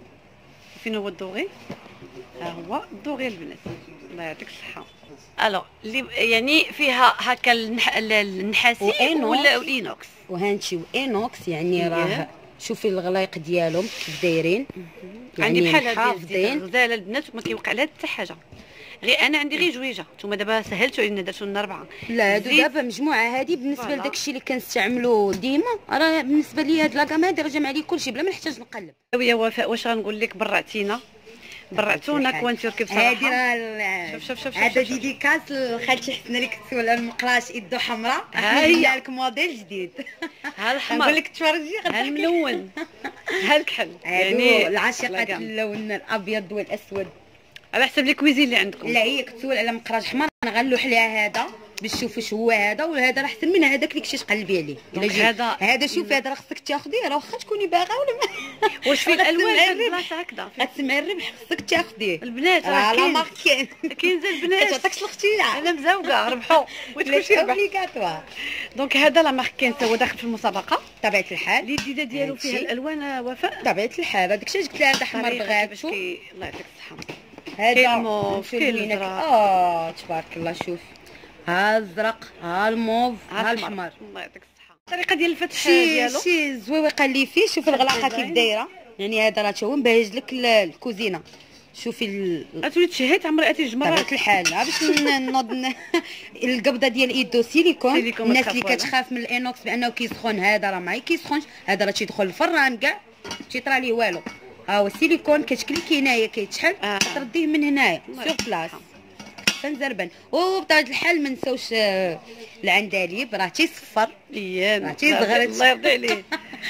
فين هو الدوغي؟ ها هو الدوغي البنات. الله يعطيك الصحه. الو اللي يعني فيها هكا النح... النحاسي وإينوكس. ولا الانوكس. وهانتي وانوكس يعني راه إيه. شوفي الغلايق ديالهم كيف دايرين عندي يعني بحال هاد محافظين. الغزاله البنات وما كيوقع لها حتى حاجه. غير انا عندي غير جويجه. نتوما دابا سهلتوا علينا درتوا لنا اربعه. لا هادو زيد. دابا مجموعه هادي بالنسبه فوالا. لداكشي اللي كنستعملو ديما راه بالنسبه لي هاد لاكام هادي راه جامع لي كلشي بلا ما نحتاج نقلب. يا وفاء واش غنقول لك برعتينا برعتونا كوانتيركي بصراحه. هادي راه شوف شوف شوف هذا شوف. ديديكاس لخالتي حسنه اللي كتسول على المقراش يدو حمراء. ها هي. جبنا لك موديل جديد. ها الحمر نقول لك تفرجي ها الملون ها الكحل يعني العاشقات اللون الابيض والاسود. على حسب الكويزين اللي عندكم. لا هي كتسول على مقراج حمر انا غنلوح ليها هذا باش تشوف واش هو هذا وهذا راه احسن من هذاك اللي كنتي تقلبي عليه. الا جي هذا هذا شوفي هذا راه خصك تاخذيه راه واخا تكوني باغا ولا ما واش فيه الالوان في البلاصه هكذا غتسمعي الربح خصك تاخذيه. البنات راه راه على كاين مارك كاين كاين زي البنات كتعطيكش الاختيار. انا مزوقه ربحوا وتكلشي ربح. اوبليغاتوار. دونك هذا لا مارك كاين هو داخل في المسابقه. طبيعه الحال اللي الجديده ديالو فيها هادشي. الالوان وفاء. طبيعه الحال هذاك الشيء قلت لها هذا احمر طريقة بغات كيفاش شوف كي- الله يعطيك الصحه. هذا كاين الموف، كاين مشلوينك. الزرق. اه تبارك الله شوف ها الزرق ها الموف ها الحمر. الله يعطيك الصحه. الطريقه ديال الفتح شي ديالو شي زويوقه اللي فيه شوف الغلاقه كيف دايره يعني هذا راه تا هو مبهج لك ال- الكوزينه. شوفي ال- اتولي تشهيت عمري اتي جوج طبيعه مرات. الحال ها باش ن- نوض ن- القبضه ديال ايدو سيليكون. سيليكون الناس ما اللي تخاف كتخاف من الانوكس بانه كيسخن هذا راه ما كيسخنش هذا راه تيدخل الفران كاع تيطرى ليه والو. ها هو السيليكون كتكليكي هنايا كيتشحل آه. ترديه من هنايا الله سور يرحمها. بلاص فنزربن. وبطبيعه الحال ما نساوش آه، العندليب راه تيصفر اييه عرفتي زغرت. الله يرضي عليه.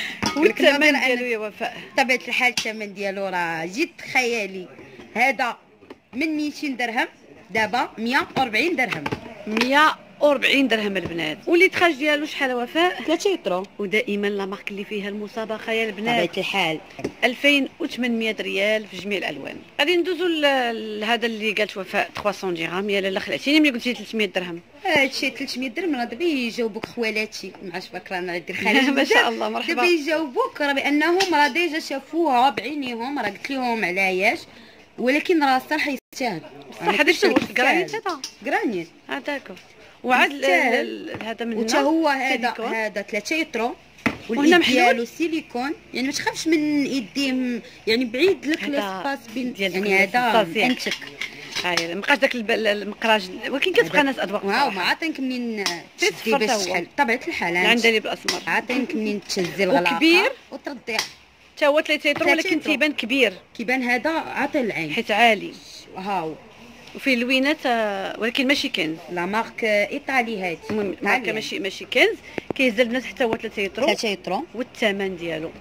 والثمن ديالو يا وفاء طبيعه الحال الثمن ديالو راه جد خيالي. هذا من ميتين درهم دابا مية وأربعين درهم. مية وأربعين درهم البنات. والليتراج ديالو شحال وفاء؟ ثلاثة يطرو. ودائما لا مارك اللي فيها المسابقه يا طبيعه البنات الحال ألفين وثمنمية ريال في جميع الالوان. غادي ندوزو ل- لهذا اللي قالت وفاء ثلاثمية درهم. يا لاله خلعتيني ملي قلتي ثلاثمية درهم. هادشي ثلاثمية درهم راه دابا يجاوبوك خوالاتي مع شباك رانا غادير خارج ما شاء الله مرحبا. دابا يجاوبوك راه بانهم راه ديجا شافوها بعينيهم راه قلت لهم علاش ولكن راه الصراحه يستاهل. بصح هذا شنو كرانيت هذا؟ كرانيت هذاك وعاد ال- يستاهل. ال- هذا من وتا هنا هو هذا سيليكون. هذا ثلاثة يطرو وهنا والايد محلول؟ ديالو سيليكون يعني ما تخافش من يديه يعني بعيد لك هذا الاسباس بين ديال يعني هذا الكلاس ياك. انتك هاي مابقاش داك الب- المقراج ولكن كتبقى ناس اذواق واو صراحة. ما عطينك منين تشدي تصفر باش تا هو. تشحل طبيعه الحال العندليب الاسمر عطينك منين تشزي الغلاقه وكبير؟ وترديه حتى هو ثلاثة يطرو ثلاثة ولكن يطرو. تيبان كبير كيبان هذا عطي العين حيت عالي هاو وفيه لوينات آه، ولكن ماشي كنز. لا مارك ايطالي هادي المهم ماركه ماشي ماشي كنز كيهز البنات حتى هو ثلاثة يطرو. ثلاثة يطرو والثمن ديالو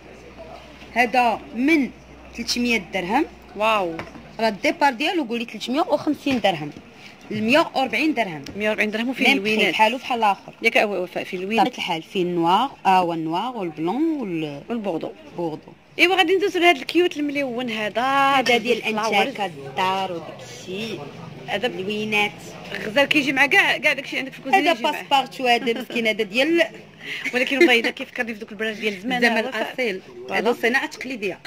هذا من ثلاثمية درهم واو. راه الديبار ديالو قولي ثلاثمية وخمسين درهم. مية وأربعين درهم. مية وأربعين درهم. وفيه اللوينات بحالو بحال الاخر ياك وفاء. في اللوينات بطبيعه الحال فيه النوار اه النوار والبلون وال والبوردو. بوردو. ايوا غادي ندوزو لهاد الكيوت الملون هذا. هذا ديال الانتاكه الدار وداك الشيء. هذا اللوينات غزال كيجي مع كاع كاع داكشي عندك في الكوزينه. هذا باسبارتو هذا مسكين هذا ديال ولكن والله الا كيفكرني في دوك البراج ديال زمان. زمان الاصيل. هذا صناعه تقليديه.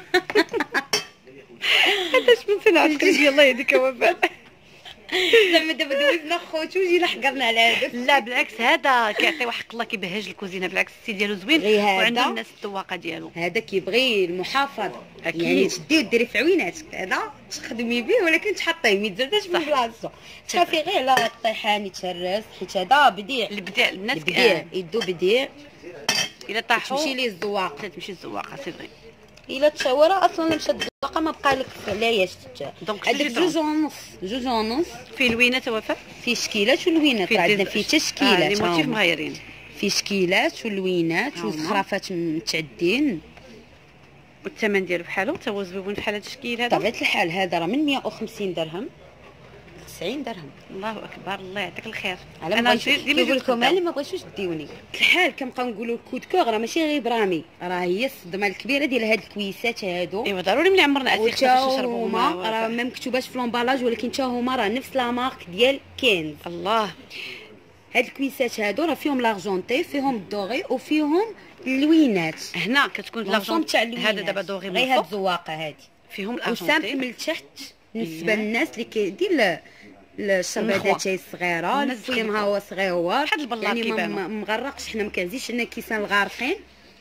هذا شنو صناعه تقليديه؟ الله يهديك وفاء. زعما دابا دوزنا خوت وجينا حقرنا على هذا. لا بالعكس هذا كيعطي حق الله كيبهج الكوزينه. بالعكس السي ديالو زوين وعنده الناس الذواقه ديالو. هذا كيبغي المحافظه أكيد. يعني تديه ديري في عويناتك هذا تخدمي به ولكن تحطيه ما يتزادش من بلاصتو. تخافي غير على الطيحان يتهرس حيت هذا بديع. البديع الناس بديع يدو بديع. الا طاحوا تمشي ليه الزواقه تمشي الزواقه سي فري. الا تشاورا اصلا مشات الزواقه ما بقى لك علاش. دونك هذاك جوج ونص جوج ونص. في لوينات وفاء. في شكيلات ولوينات عندنا فيه حتى شكيلات. لي موتيف مغايرين. في شكيلات ولوينات وزخرفات متعدين. والثمن ديالو بحالو تا هو زوين بحال هذا الشكيل هذا. بطبيعه الحال هذا راه من مية وخمسين درهم تسعين درهم. الله اكبر الله يعطيك الخير. انا ديما نقول لكم اللي ما بغيتوش ديوني الحال كنبقاو نقولوا الكود كور راه ماشي غير برامي راه هي الصدمه الكبيره ديال هاد الكويسات هادو. ايوا ضروري ملي عمرنا اسيخ باش نشربوا هما راه ما مكتوباش في لومبالاج ولكن حتى هما راه نفس لا مارك ديال كنز. الله. هاد الكويسات هادو راه فيهم لارجونتي فيهم الدوغي وفيهم اللوينات. هنا كتكون لارجونتي هذا دابا دوغي غير هاد الزواقه هادي فيهم الارجونتي وسامبل من التحت بالنسبه للناس اللي كيدير الشربادات الصغيره الفيم ها هو صغيور بحال البلاط يعني ما مغرقش حنا ما كنزيدش لنا كيسان الغارقين.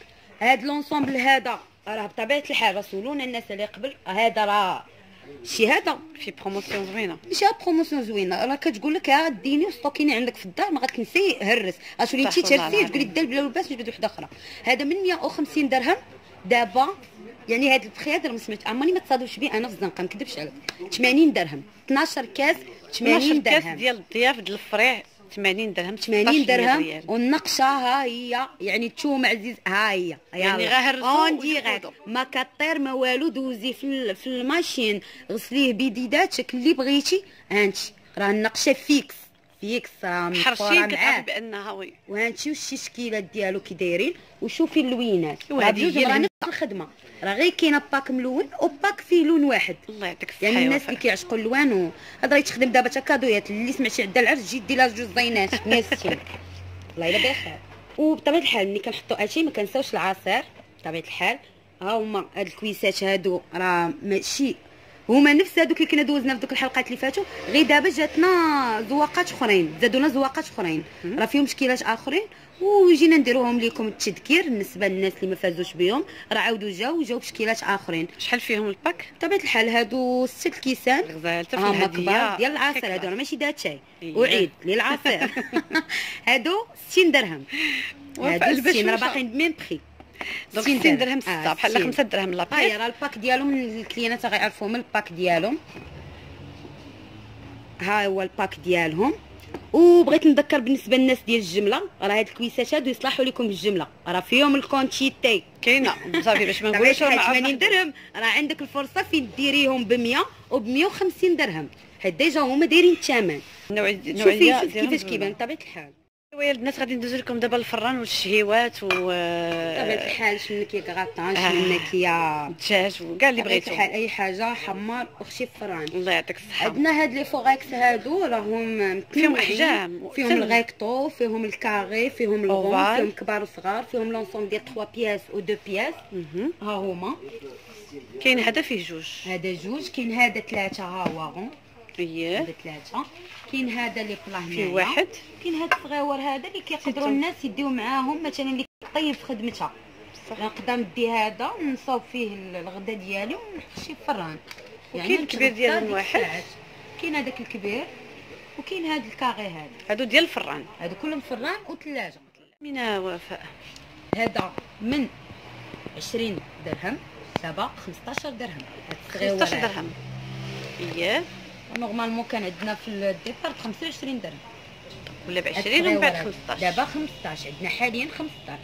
هاد لونسومبل هذا راه بطبيعه الحال رسولونا الناس اللي قبل هذا راه شي هذا في بروموسيون زوينه ماشي بروموسيون زوينه راه كتقول لك ها ديني وستوكيني عندك في الدار ما غتنسي هرس اشولي انت ترسي تقولي الدال بلا لباس باش بد وحده اخرى. هذا من مية وخمسين درهم دابا يعني هذا البخي هذا ما سمعت عمرني ما تصادفش به انا في الزنقه ما نكذبش عليك. ثمانين درهم اثناش كاس ثمانين درهم. كاس ديال الضياف ديال الفريع ثمانين درهم. ثمانين درهم والنقشه ها هي يعني الثوم عزيز ها هي يعني غير هرسو غير ما كطير ما والو دوزي في في الماشين غسليه بيديداتك اللي بغيتي هانتي راه النقشه فيكس فيكس راه حرشين كتعرفي بانها وي. وهانتي وشي شكيلات ديالو كي دايرين وشوفي اللوينات راه بجوج راه نفس الخدمه راه غير كاينه باك ملون وباك فيه لون واحد. الله يعطيك الصحه. يعني الناس اللي كيعشقوا اللوان وهذا يتخدم دابا حتى كادويات اللي سمعتي عند العرس تجي دير لها جوج زينات مية وستين الله الا بخير. وبطبيعه الحال ملي كنحطوا هادشي ما كنساوش العصير بطبيعه الحال. ها هما هاد الكويسات هادو راه ماشي هما نفس هادوك اللي كنا دوزنا في دوك الحلقات اللي فاتوا غير دابا جاتنا زواقات اخرين زادونا زواقات اخرين راه فيهم مشكلات اخرين وجينا نديروهم لكم التذكير بالنسبه للناس اللي ما فازوش بهم راه عاودوا جاو جاو بشكيلات اخرين. شحال فيهم الباك؟ بطبيعه الحال هادو ست الكيسان غزال حتى في هما الهديه كبار ديال العصير هادو راه ماشي دات شاي وعيد للعصير. هادو ستين درهم. هادو ستين راه باقيين بميم بخي دونك ستين درهم ستة بحال خمسة درهم لابيس. هاي راه الباك ديالهم الكليانات غيعرفوا من الباك ديالهم. ها هو الباك ديالهم. وبغيت نذكر بالنسبه للناس ديال الجمله راه هاد الكويسات هادو يصلحوا لكم بالجمله راه فيهم الكونتيتي كاينه صافي باش ما نقولوش ثمانين درهم راه عندك الفرصه فين ديريهم ب مية وب مية وخمسين درهم حيت ديجا هما دايرين الثمن. نوعيه كيفاش كيبان بطبيعه الحال. ويا البنات غادي ندوزو لكم دابا الفران والشهيوات و بطبيعه الحال شنو كي كغاطان شنو كي الدجاج وكاع اللي بغيتو بحال اي حاجه حمار وخشي فران. الله يعطيك الصحه. عندنا هاد لي فوغاكس هادو راهم فيهم احجام فيهم الغيكتو فيهم الكاري فيهم الغون فيهم كبار وصغار فيهم لونسوم ديال ثلاثة بياس و اثنين بياس. ها هما كاين هذا فيه جوج هذا جوج كاين هذا ثلاثه ها هو غون اييه هذا ثلاثه كاين هذا اللي بلا هنايا فيه واحد كاين هذا الصغيور هذا اللي كيقدروا الناس يديو معاهم مثلا اللي طيب في خدمتها نقدر ندي هذا نصاوب فيه الغدا ديالي ونخشي فران. يعني كاين الكبير ديال واحد كاين هذاك الكبير وكاين هذا الكاغي هذا هادو ديال الفران هادو كلهم فران وثلاجه. من وفاء هذا من عشرين درهم دابا خمسطاش درهم خمسطاش درهم اييه نورمالمون كان عندنا في الديبار ب خمسة وعشرين درهم ولا ب عشرين ومن بعد خمسطاش دابا خمسطاش عندنا حاليا خمسطاش.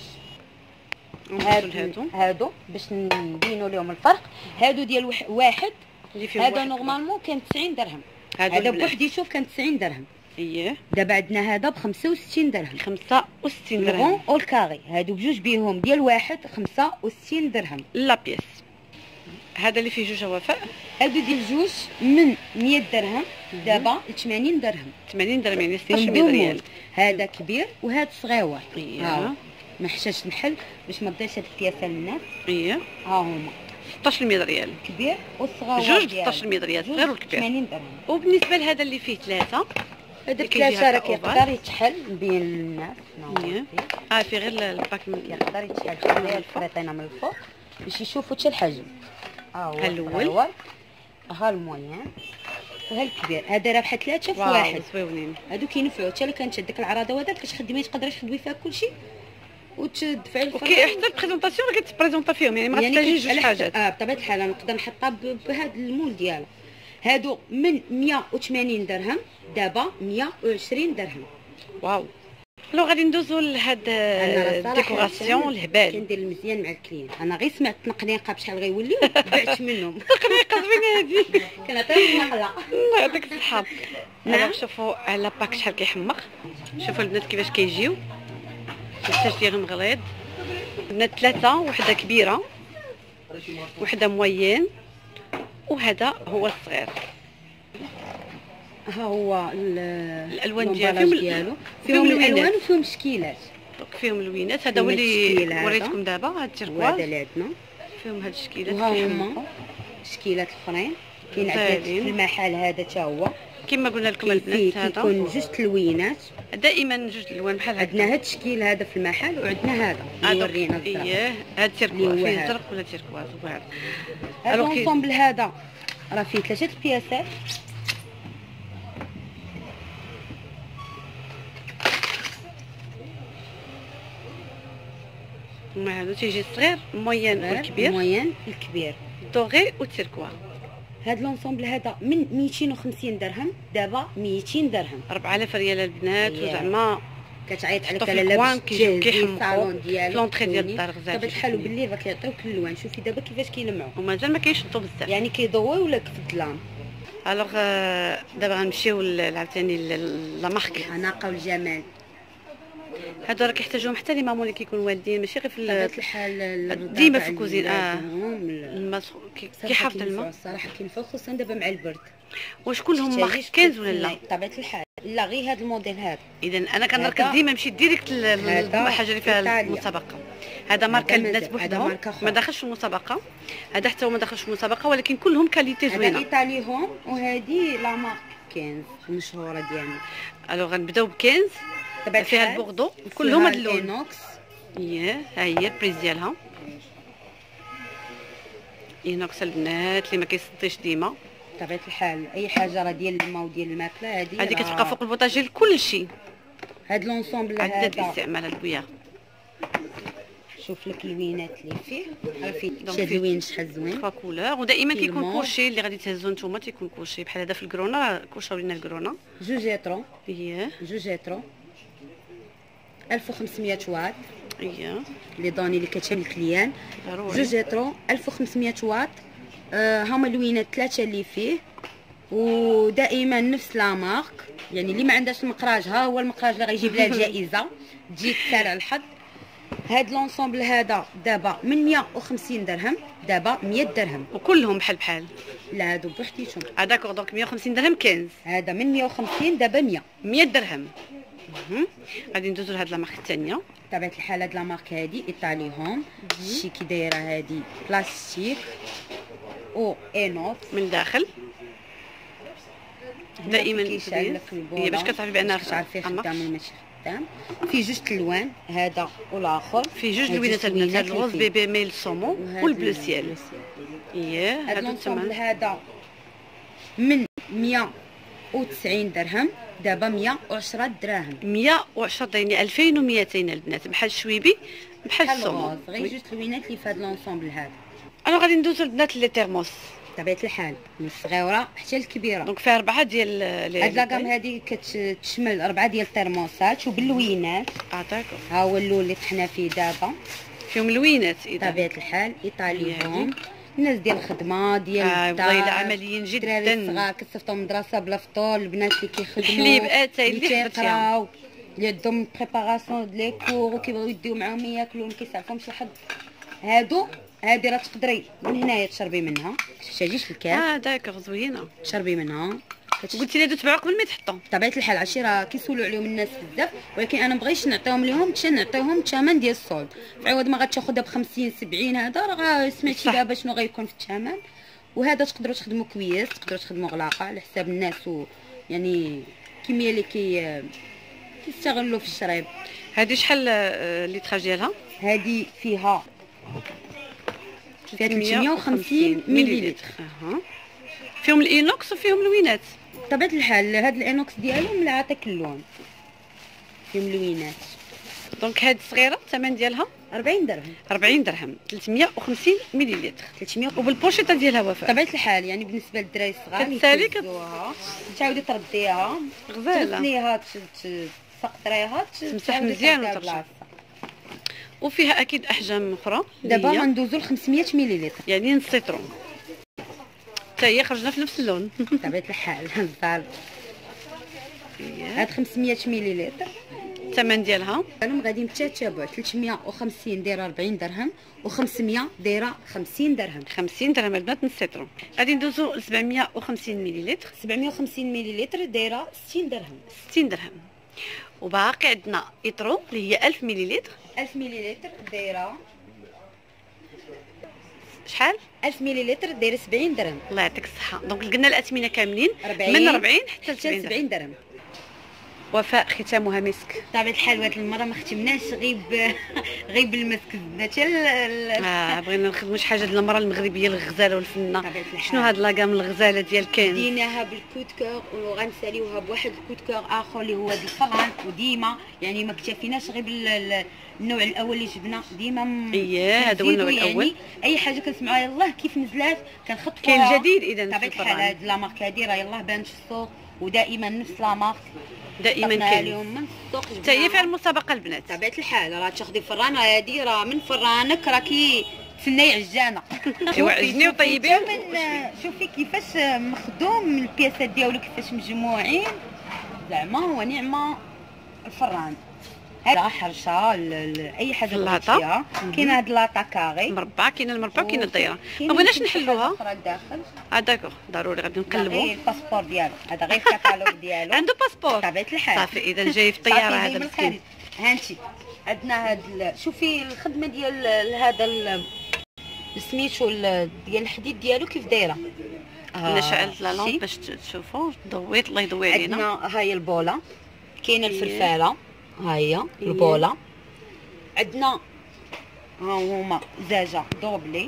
هادو هادو باش نبينوا لهم الفرق هادو ديال واحد اللي فيه هذا نورمالمون كان تسعين درهم هذا بوحديته كان تسعين درهم. اييه دابا عندنا هذا ب خمسة وستين درهم. خمسة وستين درهم. الغون او الكاري هادو بجوج بيهم ديال واحد خمسة وستين درهم. لا بيس. هذا اللي فيه جوج وفاء، هادو ديال جوج من مية درهم دابا ل ثمانين درهم. ثمانين درهم يعني ستطاش ريال. هذا كبير وهذا صغيور. اييه ما حشاش نحل باش ما تضيعش هاد البياسه للناس. اييه ها هما ستطاش ريال كبير والصغيور جوج ستطاش ريال صغير والكبير ثمانين درهم. وبالنسبه لهذا اللي فيه ثلاثه، هذا ثلاثه راه كيقدر يتحل بين الناس. اييه اه في غير الباك من كيقدر يتحل. خليها الخريطينه من الفوق باش يشوفوا حتى الحجم. ها هو الاول، ها المويان وها الكبير. هذا راه بحال ثلاثه في واحد. زويونين هادو كينفعوا حتى الا كانت عندك العراضه وهذاك كتخدمي تقدري تخدمي فيها كلشي وتدفعي الفرق. اوكي حتى البريزونطاسيون راه كتبريزونطا فيهم يعني ما غتحتاجيش جوج حاجات. اه بطبيعه الحال نقدر نحطها بهذا المول ديالها. هادو من مية وثمانين درهم دابا مية وعشرين درهم. واو. لو غادي ندوزو لهاد الديكوراسيون الهبال. كندير المزيان مع الكليان. انا غير سمعت التنقنيقه بشحال غيوليو بعت منهم. تنقنيقه زوينه هادي كنعطيهم نقله. الله يعطيك الصحه. نعم شوفوا على باك شحال كيحمق. شوفوا البنات كيفاش كيجيو الساج ديالهم غليظ. البنات ثلاثه، وحده كبيره وحده موين وهذا هو الصغير. ها هو الالوان ديالو ديالو فيهم الالوان وفيهم الشكيلات. فيهم اللوينات. هذا هو اللي وريتكم دابا. هذا التركواز هذا اللي عندنا فيهم هاد الشكيلات. وها هما الشكيلات الاخرين كاين عندنا في المحل هذا حتى هو كما قلنا لكم البنات. هذا كيكون جوج اللوينات دائما جوج الالوان بحال هكا. عندنا هذا الشكل هذا في المحل وعندنا هذا اللي ورينا الزرق. اييه هذا التركواز فيه زرق ولا تركواز وهذا. هذا الانصومبل هذا راه فيه ثلاثه البياسات. ما هذا تيجي الصغير موين والكبير. موين الكبير دوغي وتركوا. هذا الانصومبل هذا من مئتين وخمسين درهم دابا مئتين درهم. أربعة آلاف ريال البنات. وزعما كتعيط عليك على لابس كيحمقوا في لونطري ديال الدار غزال. طبعا بحال بالليل راه كيعطيوك الالوان. شوفي دابا كيفاش كيلمعوا ومازال ما كيشطوا بزاف يعني كيضويو لك في الظلام. الوغ دابا غنمشيو عاوتاني لا مارك الاناقه والجمال. هادو راه كيحتاجوهم حتى لي مامون اللي كيكونوا والدين ماشي غير في بطبيعه الحال ديما في الكوزين. اه الماء كيحافظ الماء الصراحه كينفعوا خصوصا دابا مع البرد. واش كلهم مارك كنز ولا لا؟ بطبيعه الحال لا غير هذا الموديل هذا. اذا انا كنركز ديما نمشي ديريكت للحاجه اللي فيها المسابقه. هذا ماركه البنات بوحدهم ما دخلش في المسابقه. هذا حتى هو ما دخلش في المسابقه ولكن كلهم كاليتي زوينه. هذا ايطالي هوم وهذه لا مارك كنز المشهوره ديالنا. الوغ غنبداو بكنز فيها البوردو كلهم هاد اللون. اينوكس. اييه ها هي البريز ديالها. اينوكس البنات اللي ما كيصديش ديما. بطبيعه الحال اي حاجه راه ديال الماء وديال الماكله هذه هذه كتبقى فوق البوطاجي لكلشي. هاد لونسومبل هذا عدد الاستعمال البويا. شوف لك اللوينات اللي فيه راه فيه شي لوين شحال زوين. فوا كولور ودائما كيكون كلشي اللي غادي تهزو نتوما تيكون كلشي بحال هذا في الكرونا. كلشي ولينا الكرونا جوج اترو. اييه جوج اترو ألف وخمسمية واط. اييه لي دوني اللي كتشم الكليان. جوج اترو ألف وخمسمية واط. آه هما اللوينات ثلاثه اللي فيه ودائما نفس لا مارك يعني اللي ما عندهاش المقراج ها هو المقراج اللي غيجيب لها الجائزه تجيك سالع الحظ. هاد لونسومبل هذا دابا من مية وخمسين درهم دابا مية درهم وكلهم بحال بحال. لا هادو بوحديتهم. اه داكوغ دونك مية وخمسين درهم كنز. هذا من مية وخمسين دابا مية. مية درهم. غادي ندوزو لهاد لا مارك الثانيه. بطبيعه الحال هاد لا مارك هادي ايطالي هوم. شي كي دايره هادي بلاستيك او اينوكس من الداخل دائما هي باش كتعرفي بانها كتعرفي خدام ولا ماشي خدام. في جوج الوان هذا والاخر. في جوج لوينات البنات. هذا الغوز بيبي ميل سومون والبلو سيال. اييه هذا الانصومبل هذا من مية وتسعين درهم دابا مية وعشرة دراهم. مية وعشرة يعني ألفين ومئتين البنات بحال الشويبي بحال السومون. غير جوج لوينات اللي في هذا الانصومبل هذا. انا غادي ندوزو البنات لي تيرموس بطبيعه الحال من الصغيره حتى الكبيره. دونك فيها اربعه ديال هاد لاكام هادي كتشمل اربعه ديال الترموسات وباللوينات. اه داكور. ها هو اللون اللي طحنا فيه دابا فيهم لوينات. اذا بطبيعه الحال ايطالي هوم الناس ديال الخدمه ديال آه الدار، والله عمليين الدراري جدا. الصغار كتصيفطوا مدرسه بلا فطور، البنات اللي كيخدموا الحليب اتاي اللي اللي حضرتيها. كيقراو، اللي عندهم بريباراسيون ديال لي كور وكيبغيو يديو معاهم ياكلوا، ما كيسعفهمش الحظ. هادو هادي راه تقدري من هنايا تشربي منها، تحتاجيش في الكاس. اه داكوغ زوينه. تشربي منها. قلتي لي هادو تبعوا قبل ما يتحطوا. بطبيعه الحال عرفتي راه كيسولوا عليهم الناس بزاف، ولكن انا مبغيتش نعطيهم لهم حتى نعطيهم الثمن ديال الصولد. في عوض ما غتاخذها ب خمسين سبعين، هذا راه سمعتي دابا شنو غيكون في الثمن. وهذا تقدروا تخدموا كويس، تقدروا تخدموا غلاقه على حساب الناس، و يعني الكميه اللي كي كيستغلوا في الشريب. هادي شحال الليتراج ديالها؟ هذه فيها فيها ثلاثمية وخمسين مليلتر. اها فيهم الاينوكس وفيهم الوينات. بطبيعه الحال هاد الانوكس ديالهم اللي عطاك اللون، فيهم لوينات. دونك هاد الصغيره الثمن ديالها أربعين درهم. أربعين درهم، ثلاثمية وخمسين مليلتر. ثلاثمية وبالبوشيطه ديالها وفاء. بطبيعه الحال يعني بالنسبه للدراري الصغار كتسالي كتزوها، تعاودي ترديها، غزاله، تغسليها، تسقطريها، تمسح مزيان وترجع. وفيها اكيد احجام اخرى. دابا غندوزو ل خمسمية مليلتر، يعني نص سيترون حتى هي خرجنا في نفس اللون. بطبيعه الحال الزال. هاد خمسمية مليلتر الثمن ديالها كانوا غاديين بالتتابع، ثلاثمية وخمسين دايره أربعين درهم، و500 دايره خمسين درهم. خمسين درهم البنات نص سيترون. غادي ندوزو ل سبعمية وخمسين مليلتر. سبعمية وخمسين مليلتر دايره ستين درهم. ستين درهم. وباقي عندنا ايترو اللي هي ألف مليلتر. ألف مليلتر دايره شحال؟ ألف مليلتر دايره سبعين درهم. الله يعطيك الصحه. دونك قلنا الاثمنه كاملين أربعين من أربعين حتى ل سبعين درهم. وفاء ختامها مسك. بطبيعه الحال هاد المره ما ختمناش غير غير بالمسك، زدنا حتى اه بغينا نخدموا شي حاجه ديال المراه المغربيه الغزاله والفنه. شنو هاد لاكام الغزاله ديال كاين؟ ديناها بالكود كور وغنساليوها بواحد الكود كور اخر اللي هو ديال الفران. وديما يعني ما اكتفيناش غير بالنوع الاول اللي جبنا، ديما اييه هذا هو النوع الاول. يعني اي حاجه كنسمعوها يلاه كيف نزلات كنخطفوها. كاين جديد اذا بطبيعه الحال هاد لا مارك هادي راه يلاه بانت في السوق، ودائما نفس لا مارك دائما كاين اليوم من السوق. حتى هي فيها المسابقه البنات. بطبيعه الحال راه تاخدي فرانه هادي راه من فرانك راكي تسناي عجانه. وعجني وطيبي. شوفي كيفاش مخدوم البياسات ديالو، كيفاش مجموعين، زعما هو نعمه الفران. هذا حرشه اي حاجه اللاطه فيها. كاين هاد اللاطه كاري مربع، كاين المربع وكاين الدايره. ما بغيناش نحلوها. اه داكوغ ضروري غادي نقلبوا. غير الباسبور ديالو، هذا غير الكتالوج ديالو. عنده باسبور بطبيعه الحال. صافي اذا جاي في الطياره هذا مسكين. هانتي عندنا هاد شوفي الخدمه ديال هذا سميتو ديال الحديد ديالو كيف دايره. انا شعلت لا لامب باش تشوفوا، ضويت الله يضوي علينا. عندنا هاي البوله، كاينه الفلفاله، ها هي البوله. عندنا ها هما زاجه دوبلي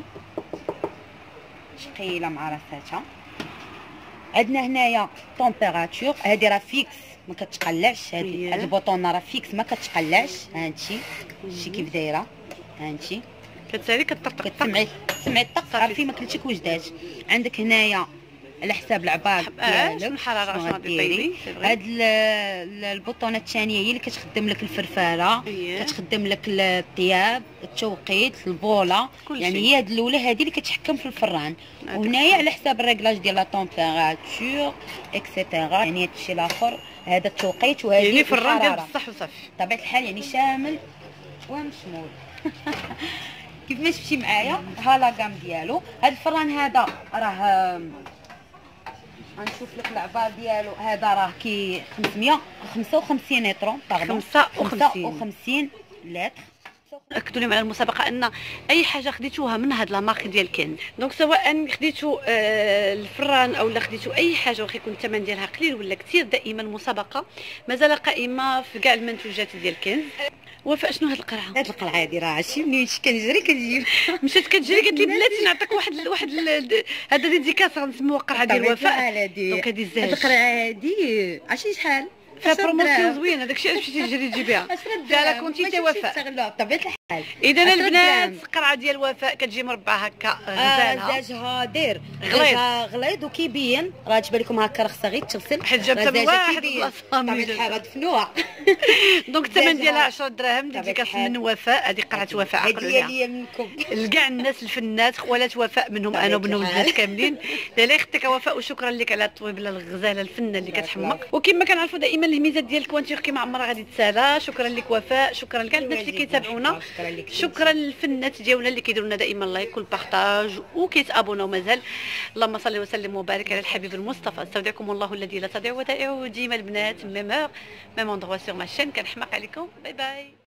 ثقيله مع راساتها. عندنا هنايا طومبيراتور، هذه راه فيكس ما كتقلعش، هذه هاد البوطونه راه فيكس ما كتقلعش. هانتي شتي كيف دايره، هانتي كتسالي كطرطق كتسمعي تسمعي الطق عرفتي ما كلتي كوجداج. عندك هنايا على حساب العباد ديالك شنو الحراره شنو غادي طيبي. هاد البطونه الثانيه هي اللي كتخدم لك الفرفاره، كتخدم لك الطياب، التوقيت، البوله، يعني هي هاد الاولى هذه اللي كتحكم في الفران. وهنايا على حساب الريغلاج ديال لا طومبيراتور اكسيتيرا، يعني هاد الشيء الاخر هذا التوقيت وهذه يعني فران ديال بصح وصافي. بطبيعه الحال يعني شامل ومشمول. كيف ما شفتي معايا ها لاكام ديالو. هاد الفران هذا راه غنشوف لك العبار ديالو، هذا راه كي خمسمية وخمسة وخمسين لتر، باغون خمسة وخمسين لتر. اكدوا لهم على المسابقه ان اي حاجه خديتوها من هاد لا مارك ديال كين، دونك سواء خديتو آه الفران او لا خديتو اي حاجه واخا يكون الثمن ديالها قليل ولا كثير، دائما المسابقه مازال قائمه في كاع المنتوجات ديال كين. وفاء شنو هاد القرعه؟ هاد القرعه هادي راه عرفتي منين كنجري كنجيب. مشات كتجري قالت لي بلاتي نعطيك واحد واحد هذا ديديكاس غنسميوها القرعه ديال وفاء. دونك هادي الزاج هاد القرعه هادي عرفتي شحال فيها بروموسيون زوينه، داكشي علاش مشيتي تجري تجيبيها. فيها لا كونتيتي وفاء. بطبيعه اذا البنات قرعه ديال وفاء كتجي مربعه هكا غزاله، مزاجها داير غليظ غليظ وكيبين، راه تبان لكم هكا راه خصها غير تغسل حيت جابتها من واحد البلاصه غتفنوها. دونك الثمن ديالها عشرة دراهم، ديكاس من وفاء. هذه قرعه وفاء، عقلوا هديه ليا منكم لكاع الناس الفنات خوالات وفاء منهم انا وبن ولدات كاملين. الله يخطيك وفاء، وشكرا لك على الطويبله الغزاله الفنه اللي كتحمق. وكما كنعرفوا دائما الميزات ديال الكوانتور كما عمرها غادي تسالى. شكرا لك وفاء، شكرا لكاع الناس اللي كيتابعونا، شكرا للفنات ديالنا اللي كيديروا لنا دائما لايك والبارطاج وكيتابوناو مازال. اللهم صل وسلم وبارك على الحبيب المصطفى. استودعكم الله الذي لا تضيع ودائعه. ديما البنات ميم اور ميم اندروا سور ما شين. كنحماق عليكم. باي باي.